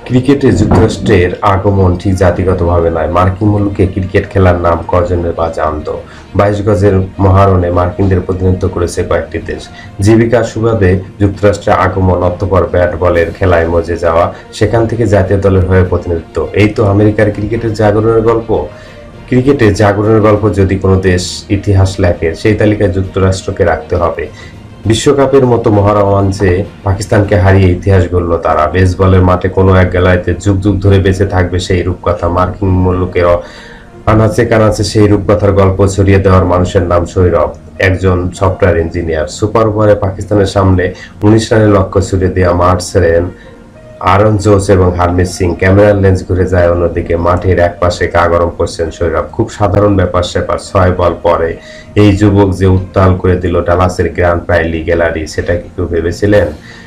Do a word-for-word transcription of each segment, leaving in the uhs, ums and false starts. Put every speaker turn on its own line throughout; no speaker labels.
ক্রিকেটে যুক্তরাষ্ট্রের আগমন ঠিক জাতিগতভাবে নয়, মার্কিন মুলুকে ক্রিকেট খেলার নাম কজনের বা জানত। বাইশ গজের মহারণে মার্কিনদের প্রতিনিধিত্ব করেছে কয়েকটি দেশ। জীবিকার সুবাদে যুক্তরাষ্ট্রে আগমন, অতঃপর ব্যাট বলের খেলায় মজে যাওয়া, সেখান থেকে জাতীয় দলের হয়ে প্রতিনিধিত্ব। এই তো আমেরিকার ক্রিকেটের জাগরণের গল্প। ক্রিকেটে জাগরণের গল্প যদি কোনো দেশ ইতিহাস লেখে, সেই তালিকায় যুক্তরাষ্ট্রকে রাখতে হবে। বিশ্বকাপের মতো মহারোমাঞ্চে পাকিস্তানকে হারিয়ে ইতিহাস গড়ল তারা। বেসবলের মাঠে কোনো এক গ্যালারিতে যুগ যুগ ধরে বেঁচে থাকবে সেই রূপকথা। মার্কিন মুলুকের আনাচে কানাচে সেই রূপকথার গল্প ছড়িয়ে দেওয়ার মানুষের নাম সৌরভ, একজন সফটওয়্যার ইঞ্জিনিয়ার। সুপার ওভারে পাকিস্তানের সামনে উনিশ রানের লক্ষ্য ছুড়ে দেওয়া মাঠ ছেড়েন আরন জোস এবং হারমিত সিং। ক্যামেরার লেন্স ঘুরে যায় অন্যদিকে, মাঠের এক পাশে গা গরম করছেন সৌরভ। খুব সাধারণ ব্যাপার স্যাপার। ছয় বল পরে এই যুবক যে উত্তাল করে দিল ডালাসের গ্র্যান্ড প্রাইলি গ্যালারি, সেটা কি কেউ ভেবেছিলেন?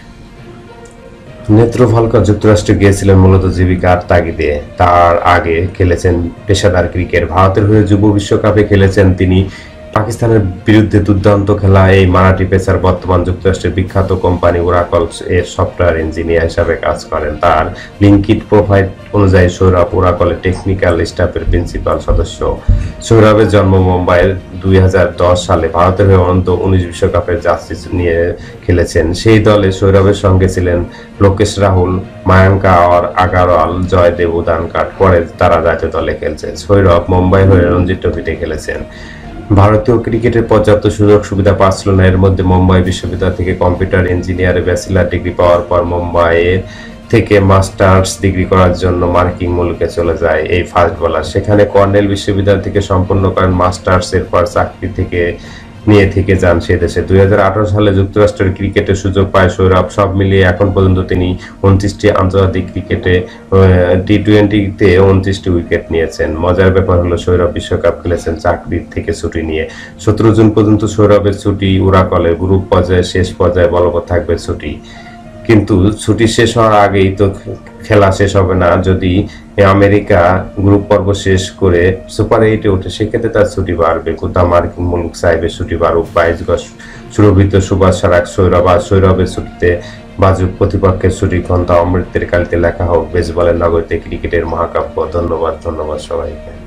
নেত্রফালকা যুক্তরাষ্ট্রে গিয়েছিলেন মূলত জীবিকার তাগিদে। তার আগে খেলেছেন পেশাদার ক্রিকেট। ভারতের হয়ে যুব বিশ্বকাপে খেলেছেন তিনি। পাকিস্তানের বিরুদ্ধে দুর্দান্ত খেলা এই মারাঠি পেসার বর্তমান যুক্তরাষ্ট্রের বিখ্যাত কোম্পানি ওরাকল এর সফটওয়্যার ইঞ্জিনিয়ার হিসাবে কাজ করেন। তার লিঙ্কড প্রোফাইল অনুযায়ী সৌরভ ওরাকলের টেকনিক্যাল স্টাফের প্রিন্সিপাল সদস্য। সৌরভের জন্ম মুম্বাইয়ের দুই হাজার দশ সালে। ভারতের হয়ে অনন্ত উনিশ বিশ্বকাপের জার্সি নিয়ে খেলেছেন। সেই দলে সৌরভের সঙ্গে ছিলেন লোকেশ রাহুল, মায়াঙ্ক আগারওয়াল, জয়দেব উদানকাট। পরে তারা জাতীয় দলে খেলছেন। সৌরভ মুম্বাই হয়ে রঞ্জি ট্রফিতে খেলেছেন। ভারতীয় ক্রিকেটের পর্যাপ্ত সুযোগ সুবিধা পাচ্ছিল না। এর মধ্যে মুম্বাই বিশ্ববিদ্যালয় থেকে কম্পিউটার ইঞ্জিনিয়ারে ব্যাচেলর ডিগ্রি পাওয়ার পর মুম্বাইয়ের থেকে মাস্টার্স ডিগ্রি করার জন্য মার্কিন মুলুকে চলে যায় এই ফাস্ট বোলার। সেখানে কর্নেল বিশ্ববিদ্যালয় থেকে সম্পন্ন করেন মাস্টার্স। এরপর চাকরি থেকে নিয়ে থেকে যান সে দেশে। দুই হাজার আঠারো সালে যুক্তরাষ্ট্রের ক্রিকেটের সুযোগ পায় সৌরভ। সব মিলিয়ে এখন পর্যন্ত তিনি উনত্রিশটি আন্তর্জাতিক ক্রিকেটে টি টোয়েন্টিতে উনত্রিশটি উইকেট নিয়েছেন। মজার ব্যাপার হলো সৌরভ বিশ্বকাপ খেলেছেন চাকরির থেকে ছুটি নিয়ে। সতেরো জুন পর্যন্ত সৌরভের ছুটি। ওরাকলে গ্রুপ পর্যায়ে শেষ পর্যায়ে বলবৎ থাকবে ছুটি। কিন্তু ছুটি শেষ হওয়ার আগেই তো খেলা শেষ হবে না। যদি আমেরিকা গ্রুপ পর্ব শেষ করে সুপার এইটে ওঠে, সেক্ষেত্রে তার ছুটি বাড়বে। কোথাও মার্কিন মুলুক সাহেবের ছুটি বাড়ুক। বাইশ গজ সুরভিত সুভাষ সারাক সৌরভ। আর সৌরভের ছুটিতে বাজুক প্রতিপক্ষের ছুটি ঘন্টা অমৃতের কালিতে লেখা হোক বেসবলের নগরীতে ক্রিকেটের মহাকাব্য। ধন্যবাদ ধন্যবাদ সবাইকে।